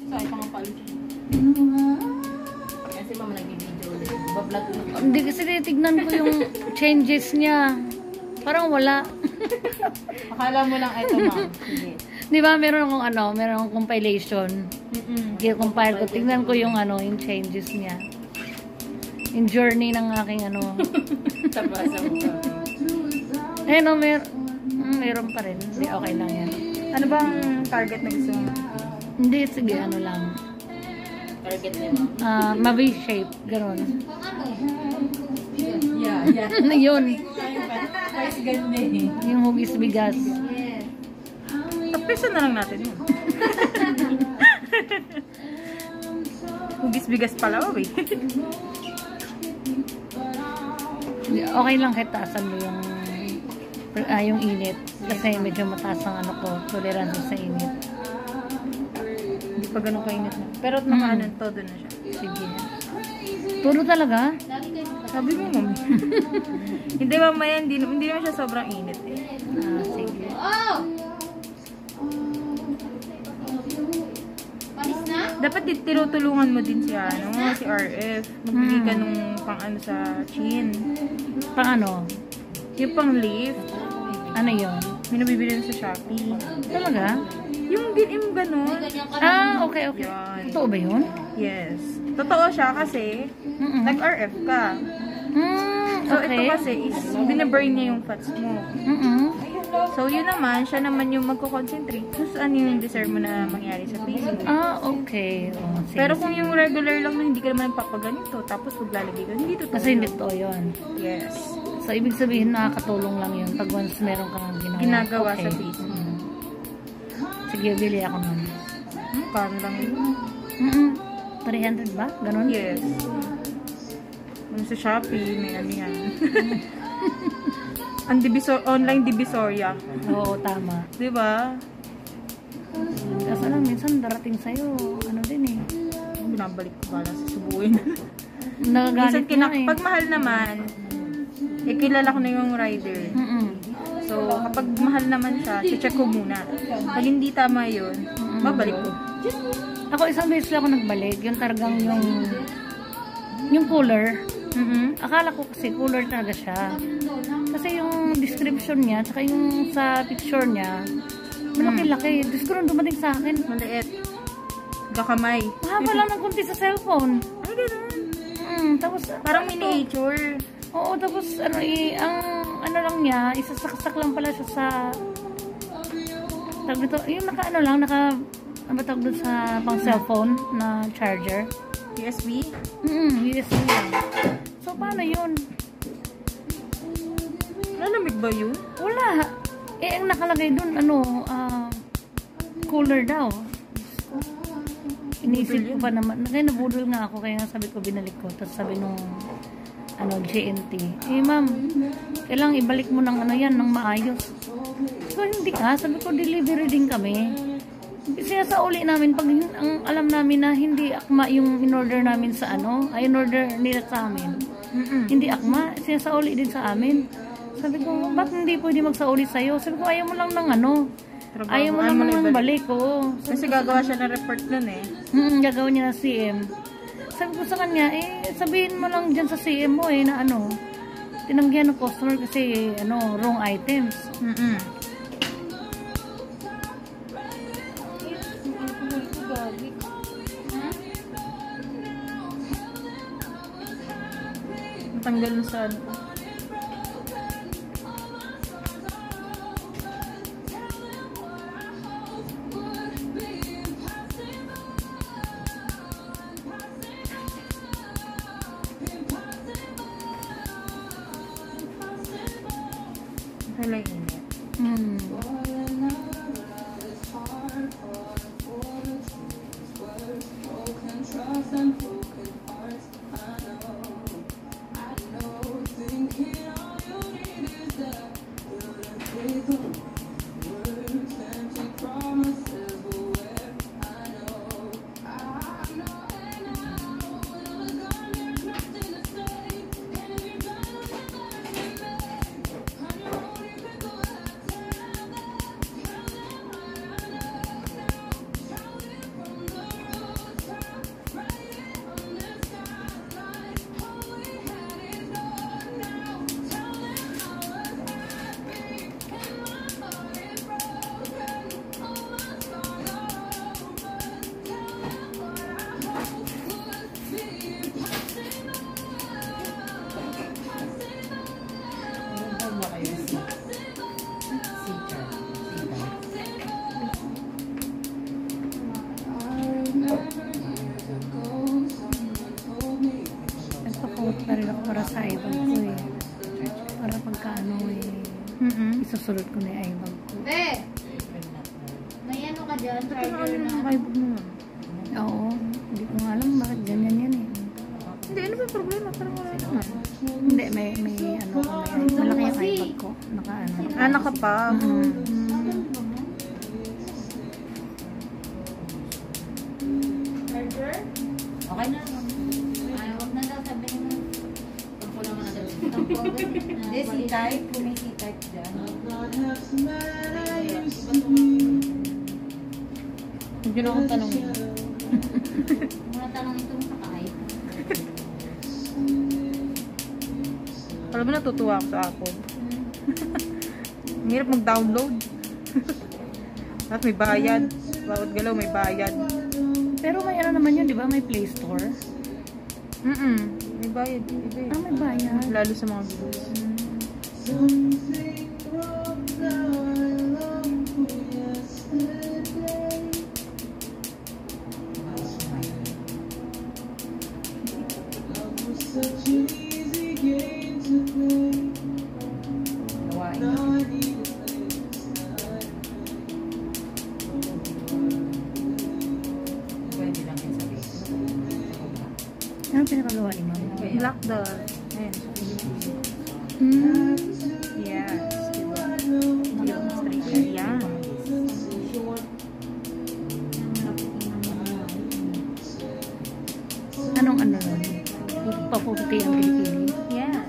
Saan ka nga pala? Kasi mama nag-video. Bablog mo. Hindi kasi titignan ko yung changes niya. Parang wala. Akala mo lang ito, ma'am. Sige. Di ba, meron akong compilation. I-compile ko. Tignan ko yung yung changes niya. Yung journey ng aking Tabasa mo. Ayun meron pa rin. Hindi, okay lang yan. Ano bang target na gusto mo? Hindi, sige, lang. Target niya, ma'am. Ma-Vshaped, gano'n. Yeah. Yun. Guys, ganda eh. Yung hugis bigas. Tapisa na lang natin yun. Hugis bigas pala, oh, eh. Okay lang kahit taasan mo yung init. Kasi medyo mataas ang tolerance sa init. Hindi pa ganun kainit na. Pero nakaanan, todo na siya. Sige. Todo talaga? Sabi mo, mami. Hindi, mamaya, hindi naman siya sobrang init eh. Sige. Dapat tinutulungan mo din si RF. Magbigay ka nung sa chin. Pang ano? Yung pang lift. Ano yun? May nabibili na sa Shopee. Talaga? Yung gano'n. Okay. Yan. Totoo ba yun? Yes. Totoo siya kasi nag-RF ka. So, Okay. ito kasi is binaburn niya yung fats mo. So, yun naman, siya naman yung magko-concentrate kung ano yung deserve mo na mangyari sa face mo. Okay. Sige, pero kung yung regular lang na hindi ka naman papaganito, tapos maglalagay ka, hindi totoo. Kasi hindi totoo yun. Yes. So, ibig sabihin, nakakatulong lang yun pag once meron kang ginagawa sa face mo. Sige, bili ako nun. Paano lang yun? 300 ba? Ganon? Yes. Sa Shopee, may ano yan. Online divisoria. Oo, tama. Diba? Kasi lang, minsan darating sa'yo, din eh. Binabalik ko pala sa subuin. Nagagalit minsan, na eh. pag mahal naman, kilala ko na yung rider. So, kapag mahal naman siya, check ko muna. Pag hindi tama yun, babalik ko. Ako isang beses lang ako nagbalik. Yung talagang yung cooler. Akala ko kasi cooler talaga siya. Kasi yung description niya, tsaka yung sa picture niya, malaki-laki. Diyos ko nung dumating sa akin. Maliit. Gakamay. Mahaba lang ng kunti sa cellphone. Ay, ganun. Tapos, parang miniature. Oo, tapos ang lang niya, isasaksak lang pala siya sa tawag dito, yung ano tawag doon sa pang cellphone na charger. USB? USB lang. So, paano yun? Lalamig ba yun? Wala. Ang nakalagay doon, cooler daw. Iniisip ko pa naman. Kaya nabudol nga ako, kaya sabi ko, binalik ko. Tapos sabi nung GNT, ma'am, kailangan ibalik mo ng ng maayos. So, hindi sabi ko, delivery din kami. Sinasauli namin pag ang alam namin na hindi akma yung in-order namin sa in-order nila sa amin. Hindi akma, sinasauli din sa amin. Sabi ko, bakit hindi pwede magsauli sa'yo? Sabi ko, ayaw mo lang ng ayaw mo lang ng balik, Kasi gagawa siya ng report nun eh. Gagawa niya ng CM. Sabi ko sa kanya, sabihin mo lang dyan sa CM mo na tinanggihan ng customer kasi wrong items. Matanggal na sa Halay init. Para sa ibang ko eh. Para pagkaano eh. Isusulot ko na yung ibang ko. May ano ka dyan? Ba't ang alam ng kaibog mo? Oo. Hindi ko nga alam bakit ganyan yan eh. Hindi, ano ba yung problema? Parang wala naman. Hindi, may ano ko na yan. Malaki yung ibang ko. Nakapag. Okay na. Ay, huwag na daw sabi mo. Pagpulang mo na daw. Hindi, C-type. Kung may C-type dyan. Hindi na akong tanongin. Mga tanong itong sakay. Alam mo, natutuwa ako sa Apple. Ang hirap mag-download. At may bayad. Bawat galaw may bayad. Pero may ano naman yun, di ba? May Play Store. May bayad. Iba eh. May bayad. Lalo sa mga videos. Ano pinakagawa ni Mama? Lock the... Ayan. Yes. Diba? Yung straight. Ayan. Anong ano nun? Papuputi ang kilikili? Yes.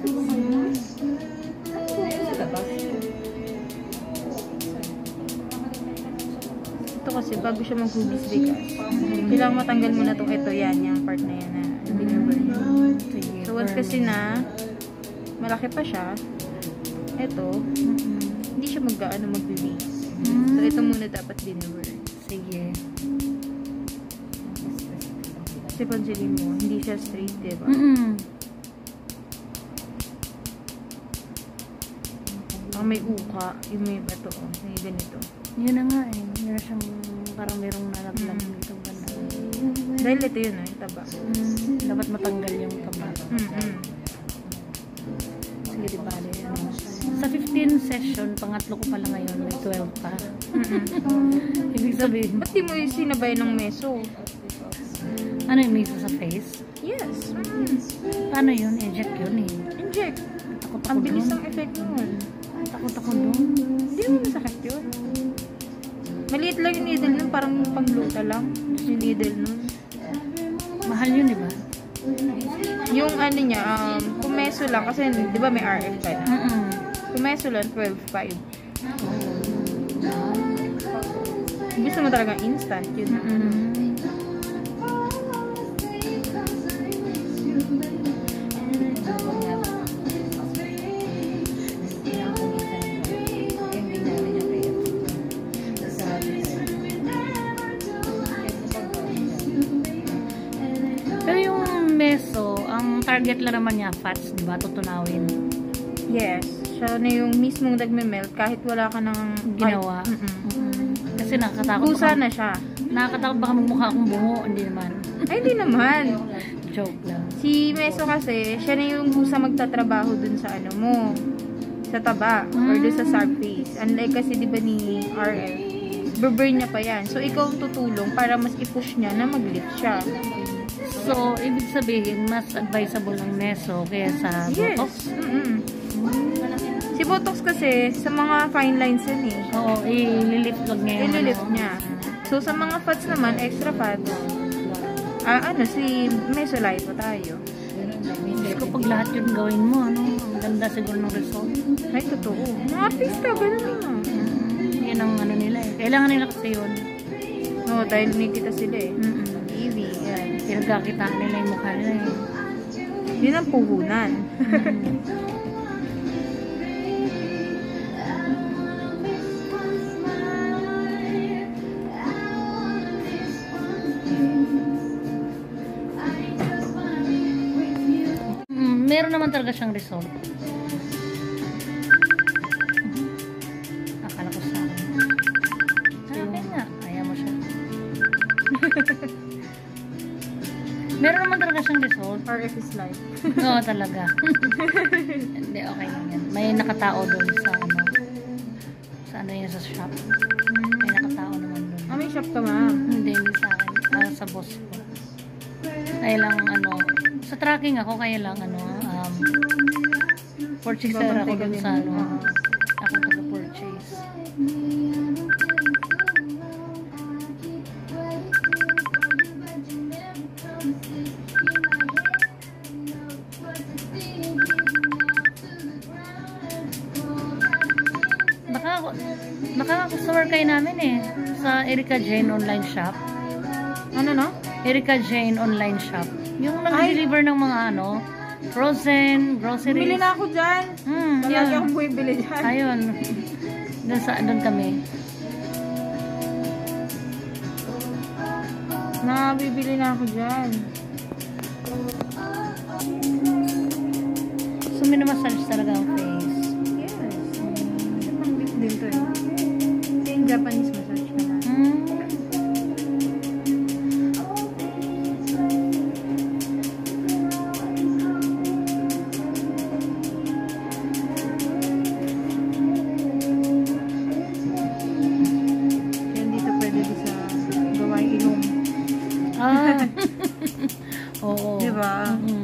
Ito kasi bago siya mag-hubis bigas. Kailangan matanggal muna itong ito. Yan. Yung part na yan na binurn. So once kasi na malaki pa siya, ito, hindi siya mag-release. So ito muna dapat binurn. Sige. Kasi pansinin mo, hindi siya straight, diba? Ang may uka, yung may bato, may ganito. Yun na nga eh. Meron siyang parang merong nalaglag dito banda. Dahil ito yun, yung taba. Dapat matanggal yung taba. Sige, di ba? Sa 15 session, pangatlo ko pala ngayon, may 12 pa. Ibig sabihin, Ba't di mo yung sinabay ng meso? ano yung miso sa face? Yes. Paano yun? Inject yun eh. Inject. Takot ako Ang bilis dun. ng effect nun. Takot ako dun. Hindi mo masakit yun. Maliit lang yung needle nun, parang pangluta lang. Yung needle nun. Mahal yun, di ba? Yung ano niya, kumeso lang, kasi di ba may RF ka na? Kumeso lang, 12.5. Gusto mo talaga instant, yun. Pero yung meso, ang target lang naman niya, fats, di ba? Tutunawin. Yes. Siya na yung mismong nagme-melt kahit wala ka nang Ginawa. Kasi nakakatakot. Kusa na siya. Nakakatakot baka magmukha akong bungo. Hindi naman. Ay, hindi naman. Joke lang. Si Meso kasi, siya na yung kusa magtatrabaho dun sa ano mo. Sa taba. Or dun sa surface. Unlike kasi di ba ni RF, burn niya pa yan. So, ikaw ang tutulong para mas i-push niya na mag-lift siya. So, ibig sabihin, mas advisable ng meso kaya sa Botox? Si Botox kasi, sa mga fine lines yan eh. Oo, ililift lang niya. Ililift niya. So, sa mga fats naman, extra fats, si Mesolite pa tayo. Diyos ko, pag lahat yun gawin mo, ang ganda siguro ng result. Ay, totoo. Mga artista, ganun naman. Yan ang ano nila eh. Kailangan nila kasi yun. Oo, dahil nakikita sila eh. TV, yan. Pinagkakitaan nila yung mukha nila eh. Yun ang puhunan. Meron naman talaga siyang result. Akala ko sa akin. Okay nga. Ayaw mo siya. Meron naman talaga siyang result. RF is life. Oo, talaga. Hindi, okay lang yan. May nakatao doon sa ano. Sa ano yun, sa shop. May nakatao naman doon. Ah, may shop ka, ma'am? Hindi sa akin. Sa boss ko. Kaya lang, ano, sa tracking ako, kaya lang, ano, purchaser ako dun sa, ano, ako taga-purchase. Baka customer kayo namin eh. Sa Erika Jane online shop. Ano, no? Erika Jane online shop. Yung nag-deliver ng mga ano, frozen, groceries. Bumili na ako dyan. Lagi akong bumibili dyan. Ayun. Doon kami. Nabibili na ako dyan. So, minamassage talaga ang face. Yes. Ang bit din to eh. Ito yung Japanese massage naman. Oo. Diba?